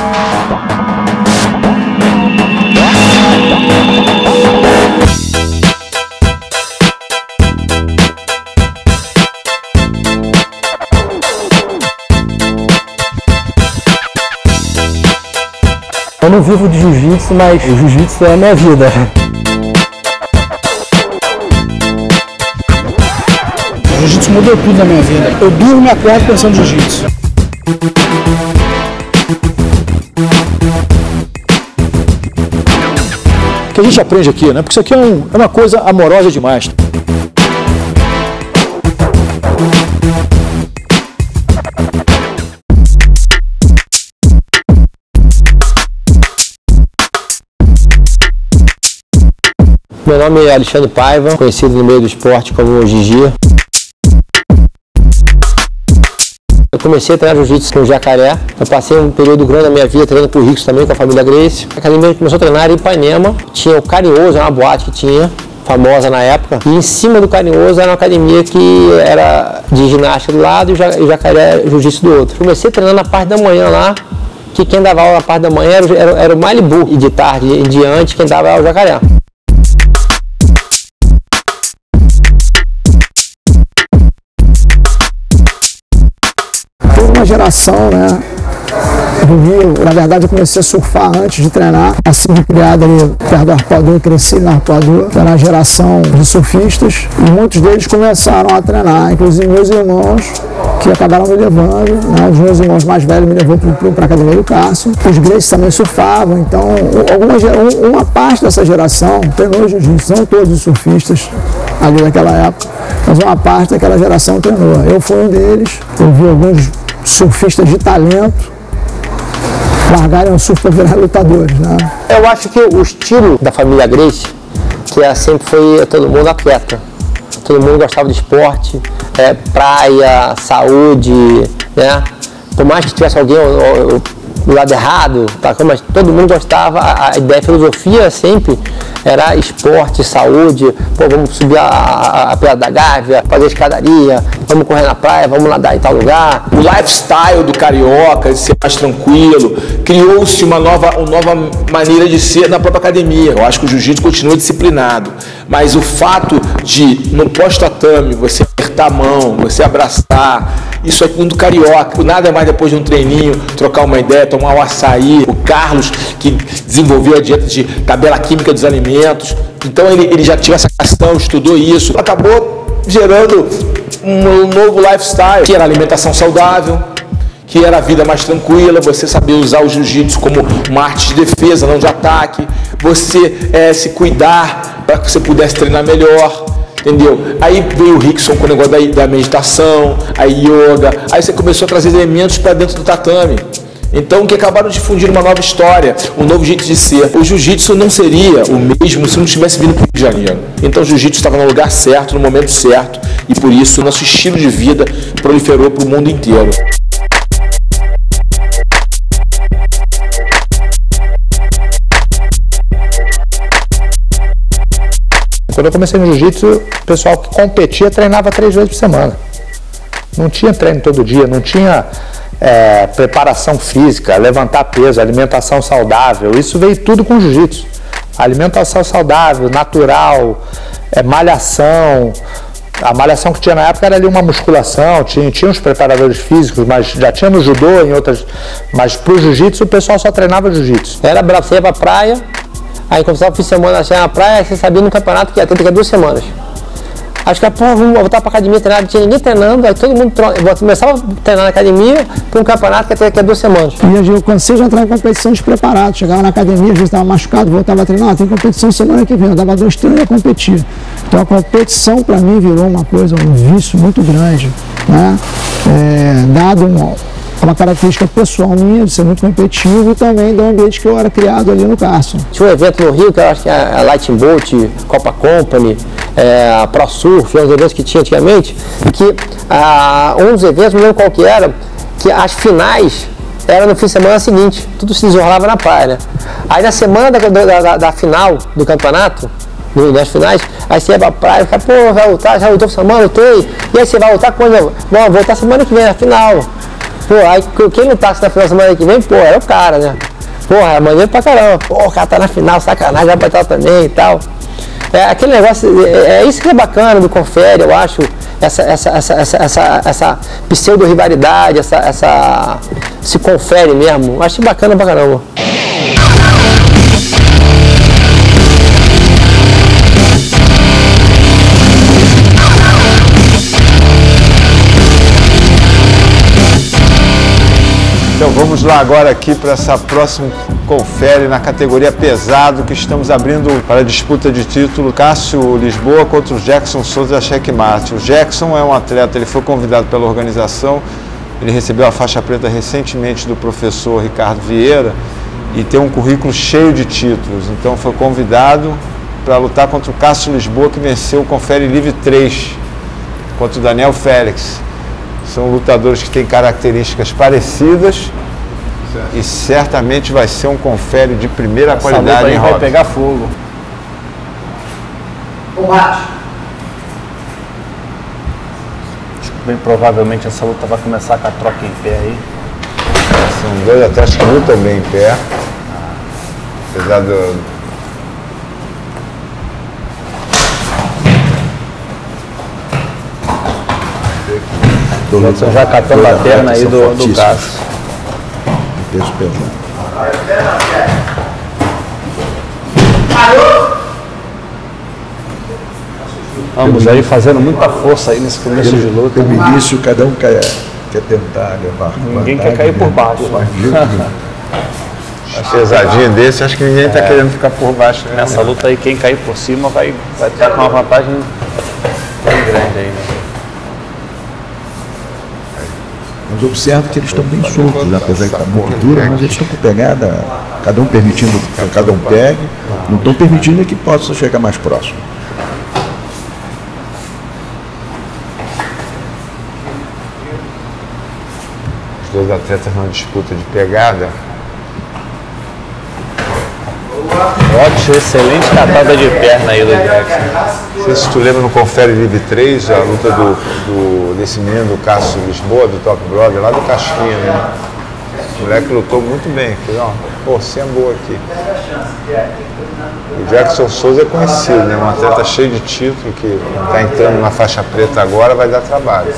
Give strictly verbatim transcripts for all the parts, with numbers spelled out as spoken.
Eu não vivo de jiu-jitsu, mas o jiu-jitsu é a minha vida. O jiu-jitsu mudou tudo na minha vida. Eu durmo e me acordo pensando em jiu-jitsu. O que a gente aprende aqui, né? Porque isso aqui é, um, é uma coisa amorosa demais. Meu nome é Alexandre Paiva, conhecido no meio do esporte como Gigi. Eu comecei a treinar jiu-jitsu no Jacaré. Eu passei um período grande da minha vida treinando com o Ricos também, com a família Gracie. A academia começou a treinar em Ipanema. Tinha o Carinhoso, era uma boate que tinha, famosa na época. E em cima do Carinhoso era uma academia que era de ginástica do lado e o Jacaré jiu-jitsu do outro. Comecei treinando na parte da manhã lá, que quem dava aula na parte da manhã era, era, era o Malibu. E de tarde em diante, quem dava era o Jacaré. Uma geração, né? Vivi, na verdade, eu comecei a surfar antes de treinar. Assim, criado ali perto do Arpoador, cresci no Arpoador. Era uma geração de surfistas e muitos deles começaram a treinar, inclusive meus irmãos, que acabaram me levando, né? Os meus irmãos mais velhos me levou para a Academia do Carson. Os Gracie também surfavam, então alguma, uma parte dessa geração treinou jiu-jitsu, não todos os surfistas ali naquela época, mas uma parte daquela geração treinou. Eu fui um deles, eu vi alguns surfistas de talento largarem o surf para virar lutadores, né? Eu acho que o estilo da família Gracie, que é, sempre foi todo mundo atleta, todo mundo gostava de esporte, é, praia, saúde, né? Por mais que tivesse alguém do lado errado, tá? Mas todo mundo gostava, a, a ideia, a filosofia sempre era esporte, saúde, pô, vamos subir a, a, a Pedra da Gávea, fazer escadaria, vamos correr na praia, vamos nadar em tal lugar. O lifestyle do carioca, de ser mais tranquilo, criou-se uma nova, uma nova maneira de ser na própria academia. Eu acho que o jiu-jitsu continua disciplinado, mas o fato de, no pós-tatame, você apertar a mão, você abraçar, isso é mundo carioca. Nada é mais depois de um treininho, trocar uma ideia, tomar um açaí. O Carlos, que desenvolveu a dieta de tabela química dos alimentos, então ele, ele já tinha essa questão, estudou isso, acabou gerando um novo lifestyle, que era alimentação saudável, que era a vida mais tranquila, você saber usar o jiu-jitsu como uma arte de defesa, não de ataque, você é, se cuidar para que você pudesse treinar melhor. Entendeu? Aí veio o Rickson com o negócio da, da meditação, a yoga, aí você começou a trazer elementos para dentro do tatame. Então, que acabaram de difundir uma nova história, um novo jeito de ser. O jiu-jitsu não seria o mesmo se não tivesse vindo para o Rio de Janeiro. Então, o jiu-jitsu estava no lugar certo, no momento certo, e por isso o nosso estilo de vida proliferou para o mundo inteiro. Quando eu comecei no jiu-jitsu, o pessoal que competia treinava três vezes por semana. Não tinha treino todo dia, não tinha é, preparação física, levantar peso, alimentação saudável. Isso veio tudo com jiu-jitsu. Alimentação saudável, natural, é, malhação. A malhação que tinha na época era ali uma musculação, tinha, tinha os preparadores físicos, mas já tinha no judô, em outras. Mas pro jiu-jitsu o pessoal só treinava jiu-jitsu. Era bravo, você ia pra praia. Aí começava o fim de semana, assim, na praia, você sabia no campeonato que ia ter daqui a duas semanas. Acho que, pô, vamos voltar pra academia treinar, não tinha ninguém treinando, aí todo mundo começava a treinar na academia para um campeonato que ia ter daqui a duas semanas. E eu cansei de entrar em competição despreparado, chegava na academia, às vezes estava machucado, voltava a treinar, ah, tem competição semana que vem, eu dava dois treinos e ia competir. Então a competição para mim virou uma coisa, um vício muito grande, né? É, dado um, uma característica pessoal minha, de ser muito competitivo e também do ambiente que eu era criado ali no Carson. Tinha um evento no Rio, que eu acho que é a Lightning Boat, Copa Company, é, a Pro Surf, uns eventos que tinha antigamente, que ah, um dos eventos, não lembro qual que era, que as finais eram no fim de semana seguinte, tudo se desenrolava na praia, né? Aí na semana da, da, da, da final do campeonato, nas finais, aí você ia pra praia e fala, pô, vai voltar, já voltou semana, eu tô aí. E aí você vai voltar quando? Não, voltar semana que vem, na final. Pô, aí quem lutasse na final da semana que vem, pô, era o cara, né? Porra, é maneiro pra caramba. Pô, o cara tá na final, sacanagem, vai bater também e tal. É aquele negócio, é, é isso que é bacana do Confere, eu acho. Essa, essa, essa, essa, essa, essa pseudo-rivalidade, essa, essa, se confere mesmo. Eu acho bacana pra caramba. Então vamos lá agora aqui para essa próxima Confere na categoria pesado que estamos abrindo para a disputa de título Cássio Lisboa contra o Jackson Souza da Checkmate. O Jackson é um atleta, ele foi convidado pela organização, ele recebeu a faixa preta recentemente do professor Ricardo Vieira e tem um currículo cheio de títulos, então foi convidado para lutar contra o Cássio Lisboa, que venceu o Confere Livre três contra o Daniel Félix. São lutadores que têm características parecidas e certamente vai ser um Confere de primeira Essa qualidade. Luta aí em vai Robson. pegar fogo. Combate. Bem provavelmente essa luta vai começar com a troca em pé aí. São dois atletas que lutam bem em pé. Apesar do... Estão já catando a perna aí do, do Cássio. Peso pesado. Ambos aí fazendo muita força aí nesse começo de luta. No início, cada um quer, quer tentar levar. Ninguém quer cair por baixo. Pesadinho desse, acho que ninguém está é. querendo ficar por baixo. Né? Nessa luta aí, quem cair por cima vai, vai estar com uma vantagem bem grande aí, né? Mas observa que eles estão bem soltos, apesar de estar muito dura, mas eles estão com pegada, cada um permitindo que cada um pegue, não estão permitindo que possa chegar mais próximo. Os dois atletas numa disputa de pegada. Ótimo, excelente catada de perna aí do Jackson. Não sei se tu lembra no Confere Livre três, a luta do, do, desse menino do Cássio Lisboa, do Top Brother, lá do Casquinha, né? O moleque lutou muito bem, fez uma forcinha boa aqui. O Jackson Souza é conhecido, né? Um atleta cheio de título, que está entrando na faixa preta agora, vai dar trabalho.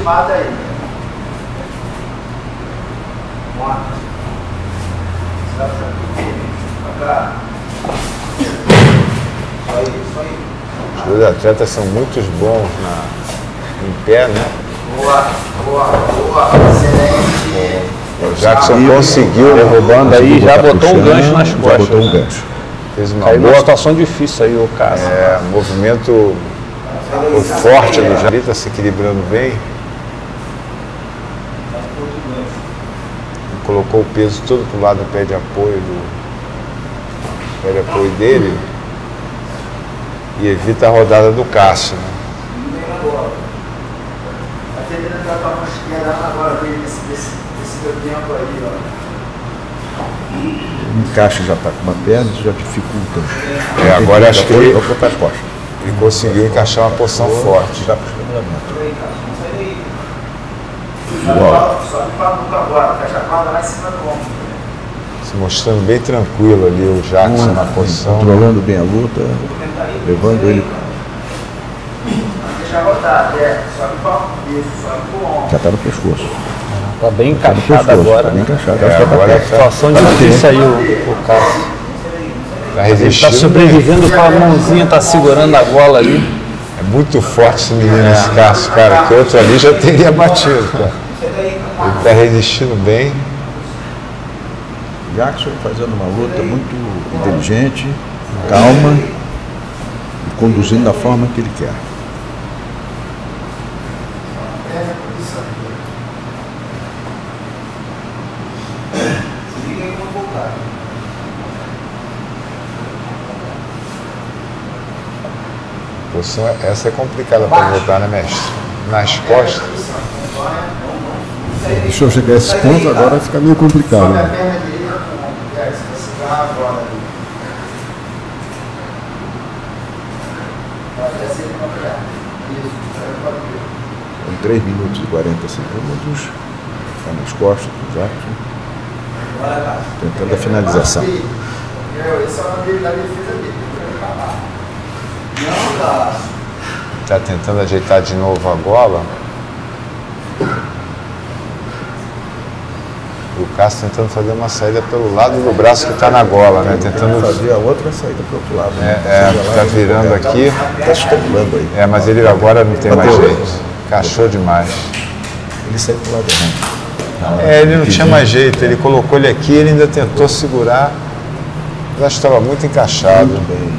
Os dois atletas são muito bons na, em pé, né? Boa, boa, boa, excelente. O Jackson conseguiu, derrubando aí, já botou um gancho nas Já costas. botou um gancho. Fez uma Caiu boa numa situação difícil aí o Cássio. é, movimento foi forte do Jair, está se equilibrando bem. Colocou o peso todo pro lado do pé de apoio do pé de apoio dele e evita a rodada do Cássio. Né? O encaixe já está com uma perna, isso já dificulta. É, agora acho que ele, botar as costas. ele conseguiu encaixar uma posição forte. Já para os campeonatos. Sobe para a nuca agora, fecha a corda lá em cima do ombro. Se mostrando bem tranquilo ali o Jackson Muito na bem, posição. controlando bem a luta, levando ele. Deixa rodar, é, sobe para isso, sobe para o ombro. Já está no pescoço. Tá bem Tá no encaixado pescoço, agora. tá bem Né? encaixado. É, Acho que tá agora perto. Situação difícil aí o, o Cássio. Tá Ele tá resistindo. sobrevivendo com a mãozinha, tá segurando a gola ali. É muito forte esse menino, esse Cássio, cara, que outro ali já teria batido, cara. Ele está resistindo bem. Jackson fazendo uma luta muito inteligente, calma e conduzindo da forma que ele quer. A posição, essa é complicada para voltar, né, mestre? Nas costas. Deixa eu chegar a esse ponto, agora vai ficar meio complicado. Né? Com três minutos e quarenta segundos, Está nas costas do Jackson. Tentando a finalização. Está tentando ajeitar de novo a gola. O Cássio tentando fazer uma saída pelo lado do braço que está na gola, né? Tentando fazer a outra saída para o outro lado. Né? É, está virando aqui. Está estopulando aí. É, mas ele agora não tem mais jeito. Encaixou demais. Ele saiu para o lado errado. É, ele não tinha mais jeito. Ele colocou ele aqui, ele ainda tentou segurar. Mas estava muito encaixado.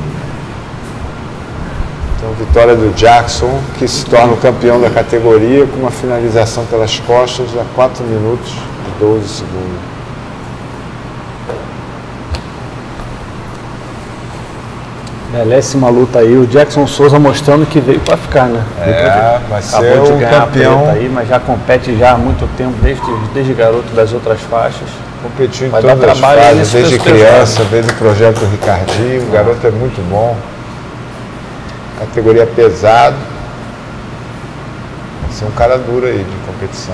Então, vitória do Jackson, que se torna o campeão da categoria com uma finalização pelas costas a quatro minutos e doze segundos. Belíssima luta aí, o Jackson Souza mostrando que veio para ficar, né? É, vai ser Acabou de o ganhar campeão. A preta aí, mas já compete já há muito tempo, desde, desde garoto das outras faixas. Competiu em Vai dar todas as trabalho fases, nesse desde peso criança, desde o projeto do Ricardinho. O garoto é muito bom. Categoria pesado. Vai ser um cara duro aí de competição.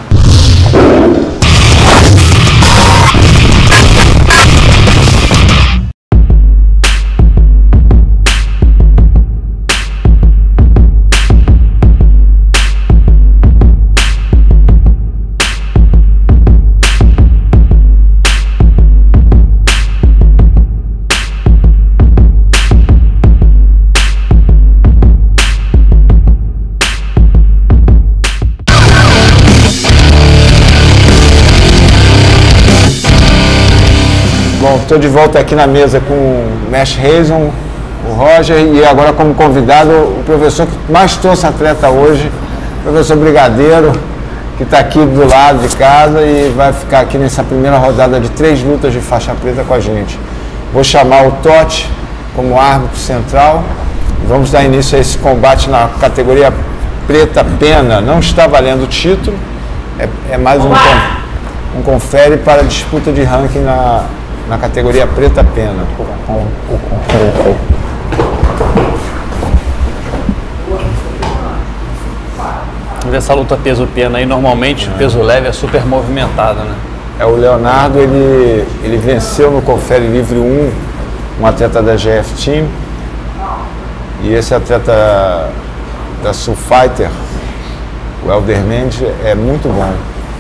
Bom, estou de volta aqui na mesa com o Mesh Reison, o Roger e agora como convidado o professor que mais trouxe atleta hoje, o professor Brigadeiro, que está aqui do lado de casa e vai ficar aqui nessa primeira rodada de três lutas de faixa preta com a gente. Vou chamar o Totti como árbitro central. Vamos dar início a esse combate na categoria preta pena. Não está valendo o título, é, é mais um, um confere para a disputa de ranking na na categoria preta pena. Essa luta peso-pena aí, normalmente o peso leve é super movimentado, né? É, o Leonardo, ele, ele venceu no Confere Livre um, um atleta da G F Team, e esse atleta da Sul Fighter, o Helder Mendes, é muito bom.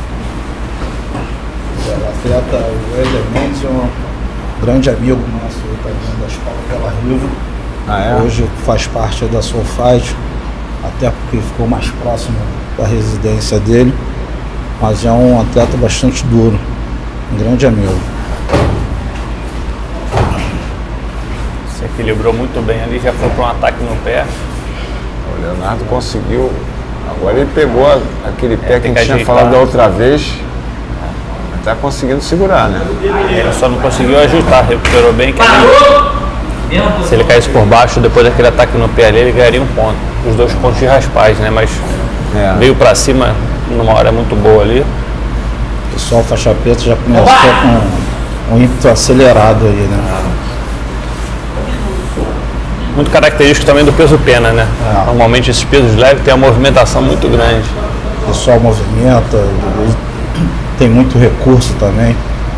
O atleta, o Helder Mendes, é um grande amigo nosso, está vindo da escola pela Riva. Ah, é? Hoje faz parte da Soul Fight, até porque ficou mais próximo da residência dele. Mas é um atleta bastante duro, um grande amigo. Se equilibrou muito bem ali, já foi para um ataque no pé. O Leonardo conseguiu, agora ele pegou aquele pé É, que a tem gente que tinha ajeitar. falado da outra vez. Está conseguindo segurar, né? Ele só não conseguiu ajustar, recuperou bem. Que ele, se ele caísse por baixo depois daquele ataque no pé ali, ele ganharia um ponto. Os dois pontos de raspaz, né? Mas É. veio para cima numa hora muito boa ali. O pessoal faixa preta já começou com um ímpeto acelerado aí, né? Muito característico também do peso pena, né? É. Normalmente esses pesos leves têm uma movimentação muito grande. O pessoal movimenta, tem muito recurso também.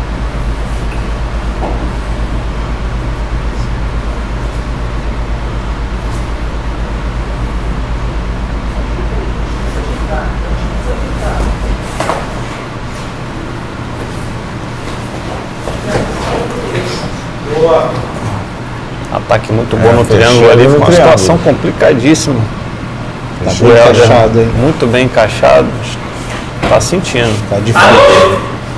Ataque muito bom É, no fechou triângulo ali, no foi uma triângulo. situação complicadíssima. Tá O bem Helder encaixado, hein? muito bem encaixado. Tá sentindo. Tá difícil.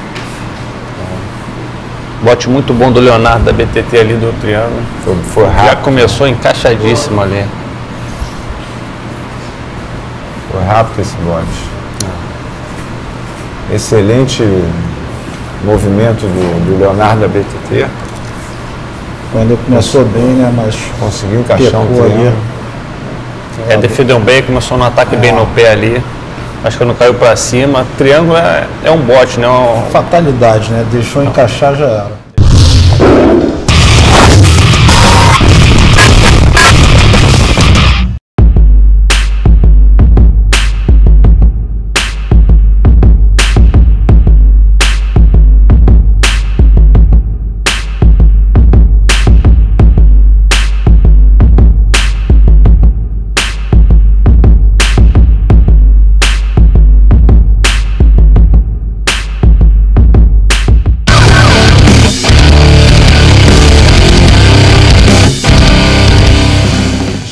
Bote muito bom do Leonardo da B T T ali do triângulo. Foi, foi Já rápido, começou encaixadíssimo ali. foi rápido esse bote. Excelente movimento do, do Leonardo da B T T. Quando ele começou bem, né? Mas Conseguiu encaixar um pecou ali. triângulo. É, defendeu bem, começou no ataque bem no pé ali. Acho que não caiu pra cima. Triângulo é, é um bote, né? Um, Fatalidade, né? Deixou encaixar, já era.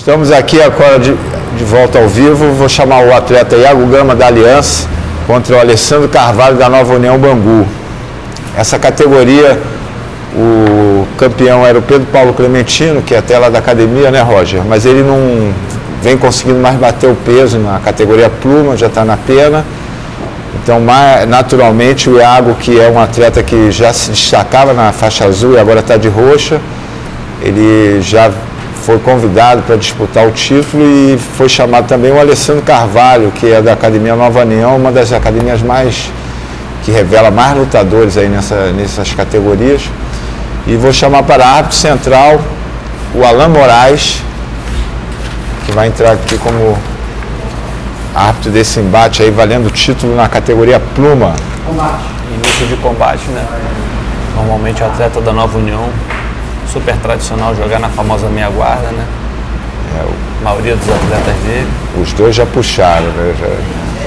Estamos aqui agora de, de volta ao vivo. Vou chamar o atleta Iago Gama da Aliança contra o Alessandro Carvalho da Nova União Bangu. Essa categoria, o campeão era o Pedro Paulo Clementino, que é até lá da academia, né, Roger? Mas ele não vem conseguindo mais bater o peso na categoria pluma, já está na pena. Então, naturalmente, o Iago, que é um atleta que já se destacava na faixa azul e agora está de roxa, ele já foi convidado para disputar o título e foi chamado também o Alessandro Carvalho, que é da Academia Nova União, uma das academias mais que revela mais lutadores aí nessa, nessas categorias. E vou chamar para árbitro central o Alan Moraes, que vai entrar aqui como árbitro desse embate aí, valendo o título na categoria pluma. Combate. Início de combate, né? Normalmente o atleta da Nova União, super tradicional jogar na famosa meia guarda, né? É, o... A maioria dos atletas dele. Os dois já puxaram, né? Já...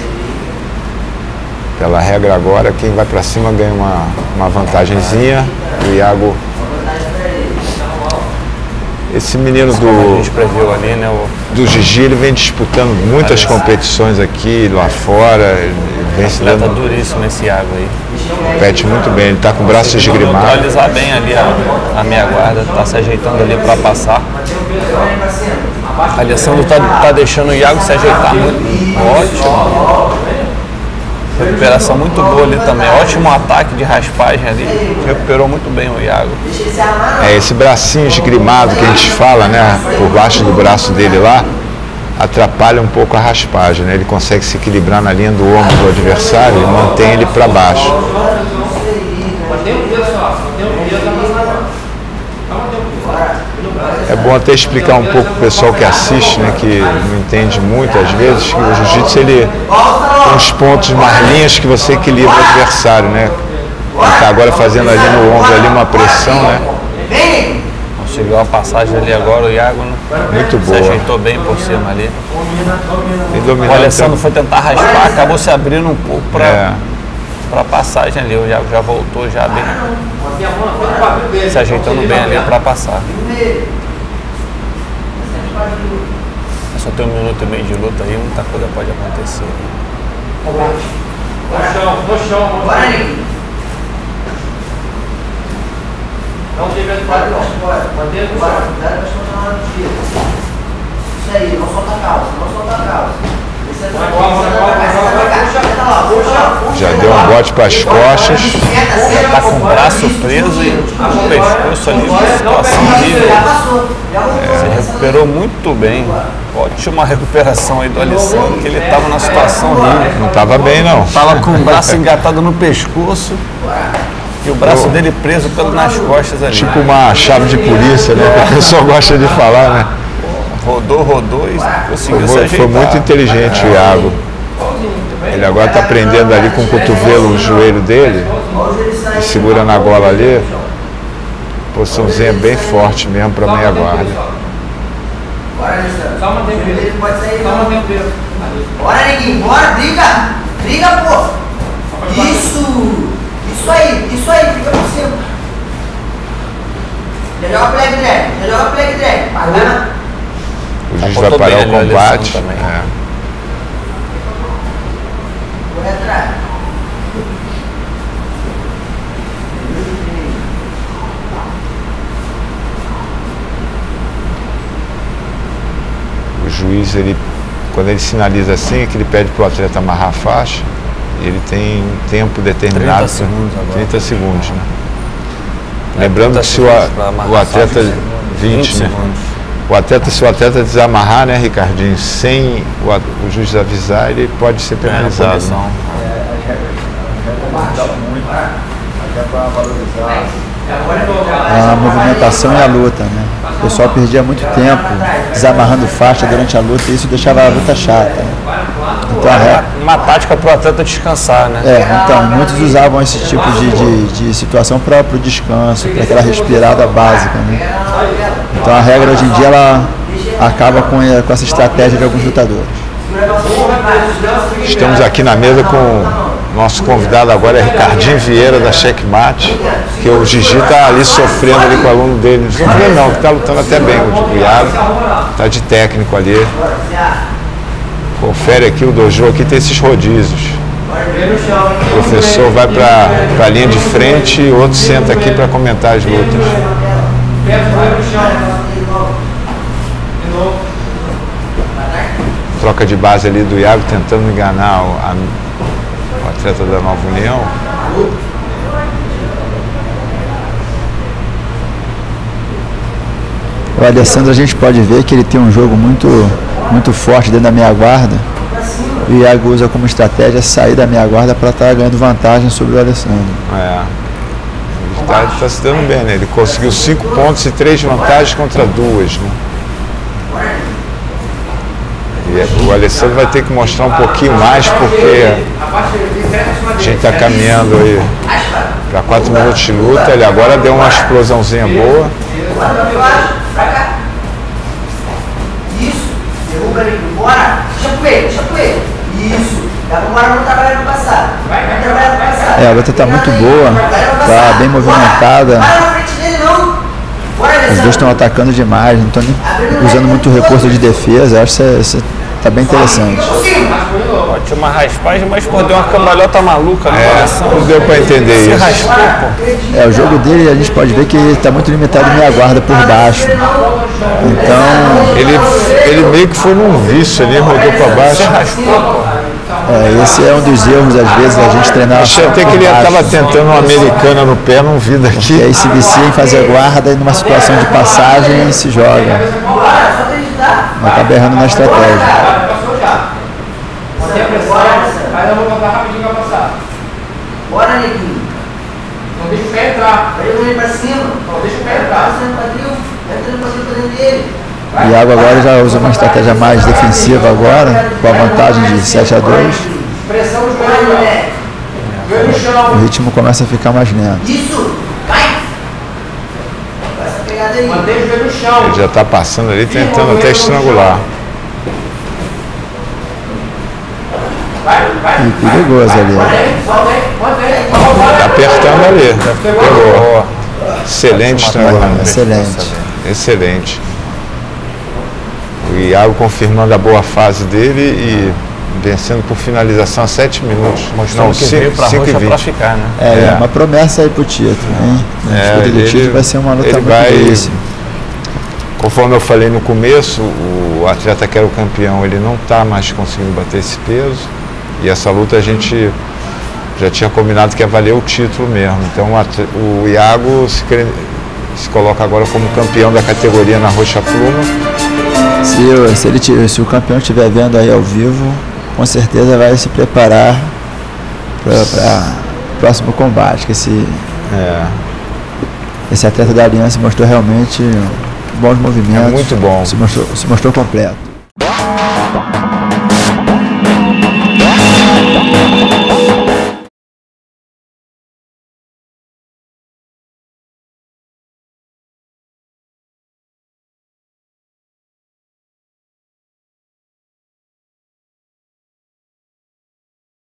Pela regra agora, quem vai para cima ganha uma, uma vantagenzinha. O Iago... Esse menino do, a gente previu ali, né, o... do Gigi, ele vem disputando muitas competições aqui, lá fora. Ele vem se dando... duríssimo esse Iago aí. Compete muito bem, ele está com o braço esgrimado. Neutralizar bem ali a, a meia guarda, está se ajeitando ali para passar. A Alessandro está tá deixando o Iago se ajeitar muito. Ótimo. Recuperação muito boa ali também. Ótimo ataque de raspagem ali. Recuperou muito bem o Iago. É, esse bracinho esgrimado que a gente fala, né? Por baixo do braço dele lá, atrapalha um pouco a raspagem, né? Ele consegue se equilibrar na linha do ombro do adversário e mantém ele para baixo. É bom até explicar um pouco para o pessoal que assiste, né, que não entende muito às vezes, que o jiu-jitsu ele tem uns pontos mais linhos que você equilibra o adversário, né? Ele está agora fazendo ali no ombro ali uma pressão, né? Conseguiu a passagem ali agora, o Iago, né? Muito boa. Se ajeitou bem por cima ali. O Alessandro foi tentar raspar, acabou se abrindo um pouco para é. a passagem ali. O Iago já voltou, já bem, se ajeitando bem ali para passar. Só tem um minuto e meio de luta aí, muita coisa pode acontecer. No chão, no chão, bora aí. Não teve a fora, mantém no chão. Isso aí, não solta a calça, não solta a calça. Já deu um bote para as costas. Já está com o braço preso e o pescoço ali, uma situação horrível. É. Se recuperou muito bem. Ótima recuperação aí do Alessandro, que ele estava numa situação horrível. Não estava bem, não. Estava com o braço engatado no pescoço e o braço dele preso pelo, nas costas ali. Tipo uma chave de polícia, né? Que a pessoa gosta de falar, né? Rodou, rodou e conseguiu foi, se ajeitar. Foi muito inteligente o Iago. Ele agora está prendendo ali com o cotovelo o joelho dele e segura na gola ali. Posiçãozinha bem forte mesmo para meia guarda. Só mantém o peso. Pode sair, só mantém o peso. Bora, neguinho, bora, briga! Briga, pô! Isso! Isso aí, isso aí, fica por cima. Já joga flag drag, já joga flag drag. Vai. O juiz vai parar o combate. É. O juiz, ele, quando ele sinaliza assim, é que ele pede para o atleta amarrar a faixa, e ele tem um tempo determinado. trinta segundos agora. trinta segundos, né? Lembrando que se o, o atleta vinte, né? O atleta, se o atleta desamarrar, né, Ricardinho, sem o, o juiz avisar, ele pode ser penalizado. Né? A movimentação e a luta, né? O pessoal perdia muito tempo desamarrando faixa durante a luta e isso deixava a luta chata. Então, é uma tática para o atleta descansar, né? É, então, muitos usavam esse tipo de, de, de situação para o descanso, para aquela respirada básica, né? Então a regra hoje em dia ela acaba com, com essa estratégia de alguns lutadores. Estamos aqui na mesa com Nosso convidado agora é Ricardinho Vieira, da Checkmate, que o Gigi está ali sofrendo ali com o aluno dele. Não sofrendo não, que está lutando até bem, o Iago. Está de técnico ali. Confere aqui, o dojo aqui tem esses rodízios. O professor vai para a linha de frente e o outro senta aqui para comentar as lutas. Troca de base ali do Iago tentando enganar o, a, o atleta da Nova União. O Alessandro, a gente pode ver que ele tem um jogo muito, muito forte dentro da meia guarda. E o Iago usa como estratégia sair da meia guarda para estar ganhando vantagem sobre o Alessandro. É. Ele está tá se dando bem, né? Ele conseguiu cinco pontos e três vantagens contra duas, né? E o Alessandro vai ter que mostrar um pouquinho mais, porque a gente está caminhando aí para quatro minutos de luta. Ele agora deu uma explosãozinha boa. Isso, derruba ele, bora, deixa pro ele, deixa pro ele. Isso, dá pra bora não trabalhar no passado. Vai trabalhar no passado. É, a luta está muito boa, está bem movimentada. Os dois estão atacando demais, não estão nem usando muito recurso de defesa. Acho que isso está bem interessante. Tinha uma raspagem, mas pô, deu uma cambalhota maluca no coração. Não deu para entender Se isso. raspou, pô. É, o jogo dele a gente pode ver que está muito limitado em meia guarda por baixo. Então. Ele, ele meio que foi num vício ali, rodou para baixo. Se raspou, pô. É, esse é um dos erros, às vezes, a gente treinar. Achei até que ele estava tentando uma americana no pé, não vi daqui. E aí se vicia em fazer guarda e numa situação de passagem se joga. Mas acaba errando na estratégia. Vai, eu vou botar rapidinho pra passar. Bora, neguinho. Não deixa o pé entrar. Vai ele pra cima. Não deixa o pé entrar. Entra no quadril. Entra no quadril pra dentro dele. O Iago agora já usa uma estratégia mais defensiva agora, com a vantagem de sete a dois. Pressão no joelho, moleque. Joelho no chão. O ritmo começa a ficar mais lento. Isso. Vai. Essa pegada aí. Mantém o joelho no chão. Ele já está passando ali, tentando até estrangular. E perigoso ali. Está apertando ali. Pegou. Excelente estrangulamento. Excelente. Excelente. O Iago confirmando a boa fase dele e vencendo por finalização a sete minutos. Mostrando Não, que veio pra roxa pra ficar, né? É, é uma promessa aí pro título, hein? A É, disputa do ele- título vai ser uma luta ele muito vai- difícil. Conforme eu falei no começo, o atleta que era o campeão, ele não está mais conseguindo bater esse peso. E essa luta a gente já tinha combinado que ia valer o título mesmo. Então o, atleta, o Iago se, cre... se coloca agora como campeão da categoria na Roxa Pluma. Se, o- se, ele, ti- se o campeão estiver vendo aí ao vivo, com certeza vai se preparar para o próximo combate. Que esse, É, esse atleta da Aliança mostrou realmente bons movimentos. É muito bom. Se mostrou, se mostrou completo.